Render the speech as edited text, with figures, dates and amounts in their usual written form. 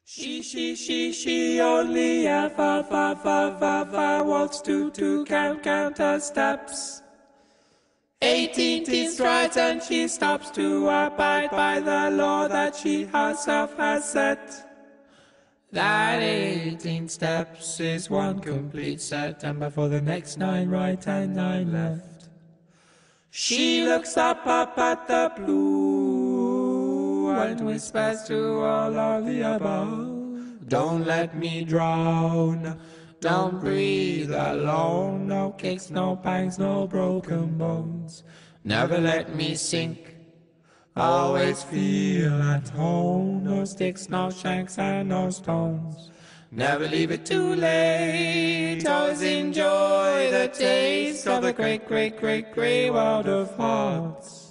She only ever wants to count her steps. 18 strides and she stops to abide by the law that she herself has set. That 18 steps is one complete set, and before the next 9 right and 9 left. She looks up at the blue and whispers to all of the above. Don't let me drown, don't breathe alone. No kicks, no bangs, no broken bones. Never let me sink, always feel at home. No sticks, no shanks, and no stones. Never leave it too late. Always enjoy the taste of the great world of hearts.